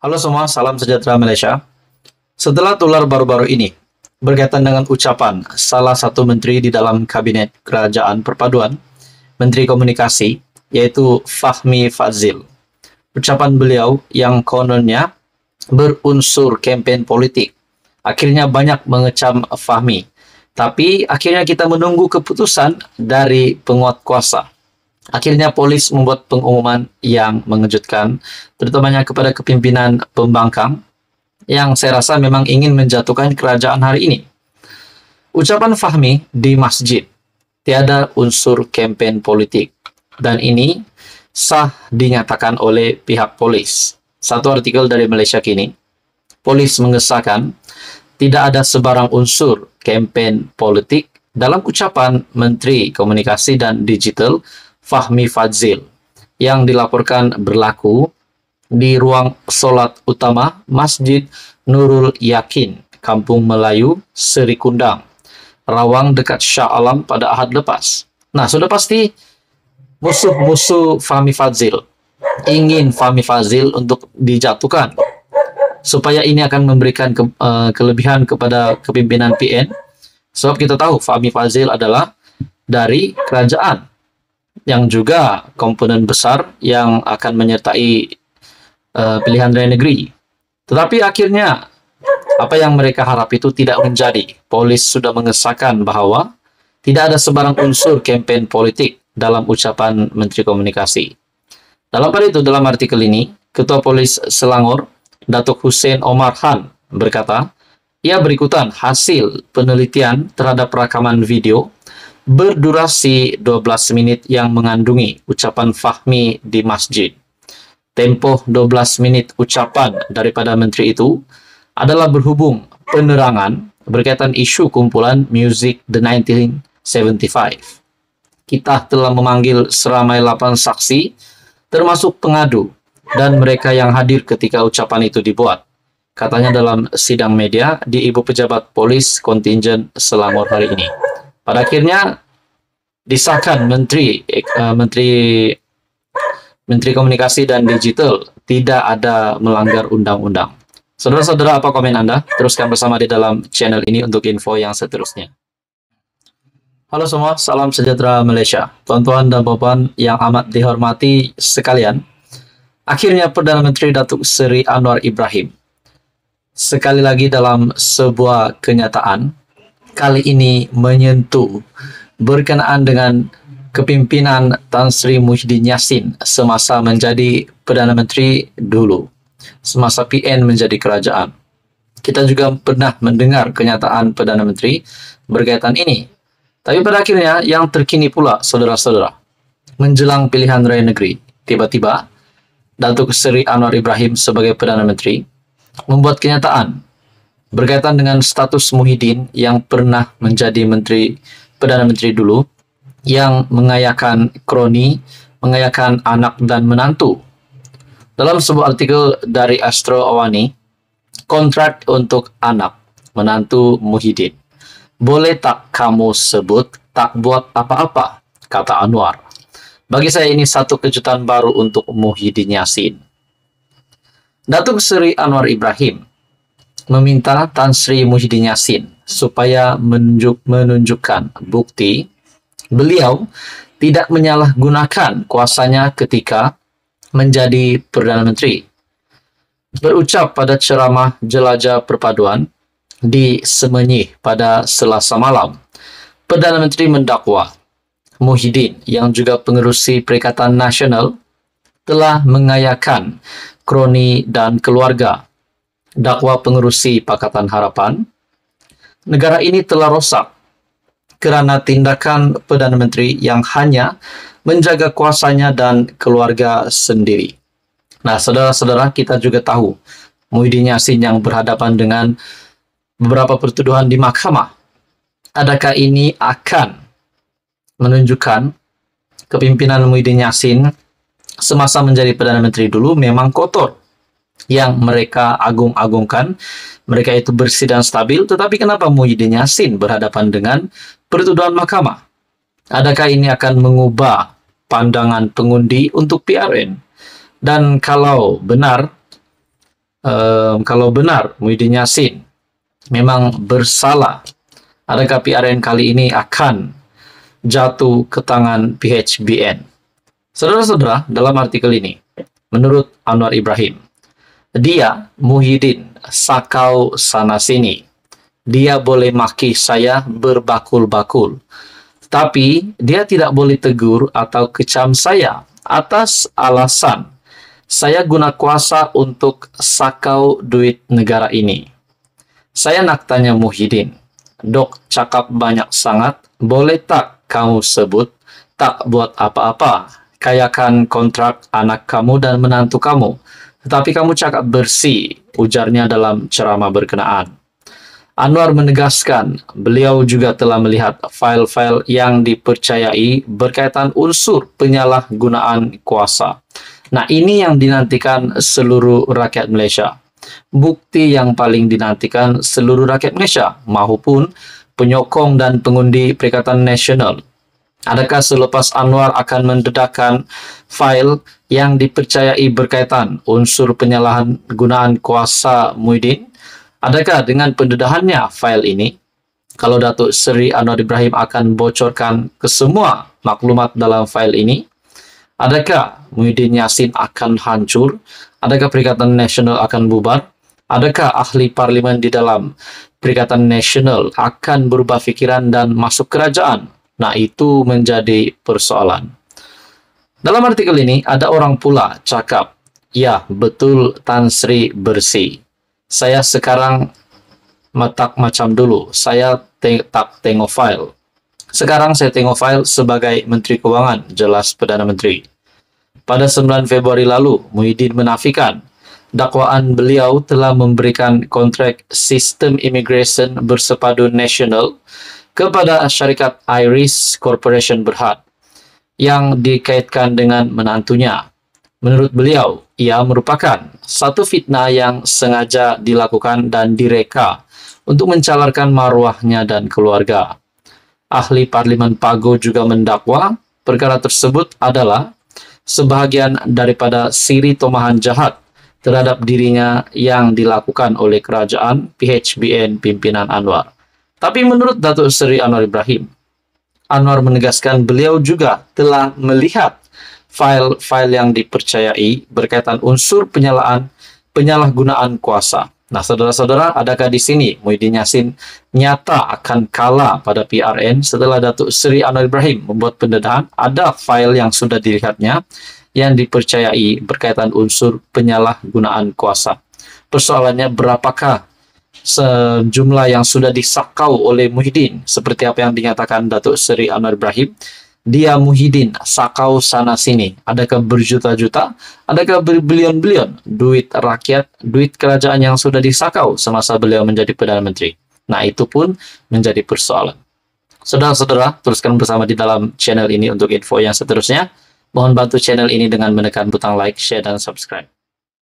Halo semua, salam sejahtera Malaysia. Setelah tular baru-baru ini berkaitan dengan ucapan salah satu menteri di dalam Kabinet Kerajaan Perpaduan, Menteri Komunikasi, yaitu Fahmi Fadzil. Ucapan beliau yang kononnya berunsur kempen politik, akhirnya banyak mengecam Fahmi. Tapi akhirnya kita menunggu keputusan dari penguat kuasa. Akhirnya polis membuat pengumuman yang mengejutkan, terutamanya kepada kepimpinan pembangkang yang saya rasa memang ingin menjatuhkan kerajaan hari ini. Ucapan Fahmi di masjid, tiada unsur kempen politik, dan ini sah dinyatakan oleh pihak polis. Satu artikel dari Malaysia Kini, polis mengesahkan tidak ada sebarang unsur kempen politik dalam ucapan Menteri Komunikasi dan Digital Fahmi Fadzil yang dilaporkan berlaku di ruang solat utama Masjid Nurul Yakin, Kampung Melayu, Seri Kundang, Rawang dekat Shah Alam pada Ahad lepas. Nah, sudah pasti musuh-musuh Fahmi Fadzil ingin Fahmi Fadzil untuk dijatuhkan supaya ini akan memberikan kelebihan kepada kepimpinan PN. Sebab kita tahu Fahmi Fadzil adalah dari kerajaan yang juga komponen besar yang akan menyertai pilihan raya negeri. Tetapi akhirnya apa yang mereka harap itu tidak menjadi. Polis sudah mengesahkan bahwa tidak ada sebarang unsur kempen politik dalam ucapan Menteri Komunikasi. Dalam pada itu, dalam artikel ini, Ketua Polis Selangor, Datuk Hussein Omar Han, berkata, ia berikutan hasil penelitian terhadap rakaman video berdurasi 12 menit yang mengandungi ucapan Fahmi di masjid. Tempoh 12 menit ucapan daripada menteri itu adalah berhubung penerangan berkaitan isu kumpulan Music The 1975. Kita telah memanggil seramai 8 saksi, termasuk pengadu, dan mereka yang hadir ketika ucapan itu dibuat. Katanya dalam sidang media di Ibu Pejabat Polis Kontingen Selangor hari ini. Pada akhirnya disahkan Menteri Komunikasi dan Digital tidak ada melanggar undang-undang. Saudara-saudara, apa komen Anda? Teruskan bersama di dalam channel ini untuk info yang seterusnya. Halo semua, salam sejahtera Malaysia. Tuan-tuan dan puan yang amat dihormati sekalian. Akhirnya Perdana Menteri Datuk Seri Anwar Ibrahim sekali lagi dalam sebuah kenyataan, kali ini menyentuh berkenaan dengan kepimpinan Tan Sri Muhyiddin Yassin semasa menjadi Perdana Menteri dulu, semasa PN menjadi kerajaan. Kita juga pernah mendengar kenyataan Perdana Menteri berkaitan ini. Tapi pada akhirnya yang terkini pula, saudara-saudara, menjelang pilihan raya negeri, tiba-tiba Datuk Seri Anwar Ibrahim sebagai Perdana Menteri membuat kenyataan berkaitan dengan status Muhyiddin yang pernah menjadi Perdana Menteri dulu, yang mengayakan kroni, mengayakan anak dan menantu. Dalam sebuah artikel dari Astro Awani, kontrak untuk anak menantu Muhyiddin. Boleh tak kamu sebut tak buat apa-apa, kata Anwar. Bagi saya ini satu kejutan baru untuk Muhyiddin Yassin. Datuk Seri Anwar Ibrahim meminta Tan Sri Muhyiddin Yassin supaya menunjukkan bukti beliau tidak menyalahgunakan kuasanya ketika menjadi Perdana Menteri. Berucap pada ceramah Jelajah Perpaduan di Semenyih pada Selasa malam, Perdana Menteri mendakwa Muhyiddin yang juga pengerusi Perikatan Nasional telah mengayakan kroni dan keluarga. Dakwa pengerusi Pakatan Harapan, negara ini telah rosak kerana tindakan Perdana Menteri yang hanya menjaga kuasanya dan keluarga sendiri. Nah, saudara-saudara, kita juga tahu Muhyiddin Yassin yang berhadapan dengan beberapa pertuduhan di mahkamah. Adakah ini akan menunjukkan kepimpinan Muhyiddin Yassin semasa menjadi Perdana Menteri dulu memang kotor, yang mereka agung-agungkan, mereka itu bersih dan stabil, tetapi kenapa Muhyiddin Yassin berhadapan dengan pertuduhan mahkamah? Adakah ini akan mengubah pandangan pengundi untuk PRN? Dan kalau benar kalau benar Muhyiddin Yassin memang bersalah, adakah PRN kali ini akan jatuh ke tangan PHBN? Saudara-saudara, dalam artikel ini, menurut Anwar Ibrahim, dia Muhyiddin sakau sana-sini. Dia boleh maki saya berbakul-bakul, tapi dia tidak boleh tegur atau kecam saya atas alasan saya guna kuasa untuk sakau duit negara ini. Saya nak tanya Muhyiddin, dok cakap banyak sangat, boleh tak kamu sebut tak buat apa-apa, kayakan kontrak anak kamu dan menantu kamu, tetapi kamu cakap bersih, ujarnya dalam ceramah berkenaan. Anwar menegaskan, beliau juga telah melihat file-file yang dipercayai berkaitan unsur penyalahgunaan kuasa. Nah, ini yang dinantikan seluruh rakyat Malaysia. Bukti yang paling dinantikan seluruh rakyat Malaysia maupun penyokong dan pengundi Perikatan Nasional. Adakah selepas Anwar akan mendedahkan file yang dipercayai berkaitan unsur penyalahgunaan kuasa Muhyiddin? Adakah dengan pendedahannya file ini, kalau Datuk Seri Anwar Ibrahim akan bocorkan ke semua maklumat dalam file ini? Adakah Muhyiddin Yassin akan hancur? Adakah Perikatan Nasional akan bubar? Adakah ahli parlimen di dalam Perikatan Nasional akan berubah fikiran dan masuk kerajaan? Nah, itu menjadi persoalan. Dalam artikel ini, ada orang pula cakap, ya betul Tan Sri bersih. Saya sekarang tak macam dulu, saya tak tengok file. Sekarang saya tengok file sebagai Menteri Kewangan, jelas Perdana Menteri. Pada 9 Februari lalu, Muhyiddin menafikan dakwaan beliau telah memberikan kontrak sistem imigresen bersepadu nasional kepada syarikat Iris Corporation Berhad yang dikaitkan dengan menantunya. Menurut beliau, ia merupakan satu fitnah yang sengaja dilakukan dan direka untuk mencalarkan marwahnya dan keluarga. Ahli Parlimen Pago juga mendakwa perkara tersebut adalah sebahagian daripada siri tomahan jahat terhadap dirinya yang dilakukan oleh kerajaan PHBN pimpinan Anwar. Tapi menurut Datuk Seri Anwar Ibrahim, Anwar menegaskan beliau juga telah melihat file-file yang dipercayai berkaitan unsur penyalahgunaan kuasa. Nah, saudara-saudara, adakah di sini Muhyiddin Yassin nyata akan kalah pada PRN setelah Datuk Seri Anwar Ibrahim membuat pendedahan? Ada file yang sudah dilihatnya yang dipercayai berkaitan unsur penyalahgunaan kuasa. Persoalannya, berapakah sejumlah yang sudah disakau oleh Muhyiddin? Seperti apa yang dinyatakan Datuk Seri Anwar Ibrahim, dia Muhyiddin sakau sana-sini. Adakah berjuta-juta? Adakah berbilion-bilion duit rakyat, duit kerajaan yang sudah disakau semasa beliau menjadi Perdana Menteri? Nah, itu pun menjadi persoalan. Saudara-saudara, teruskan bersama di dalam channel ini untuk info yang seterusnya. Mohon bantu channel ini dengan menekan butang like, share, dan subscribe.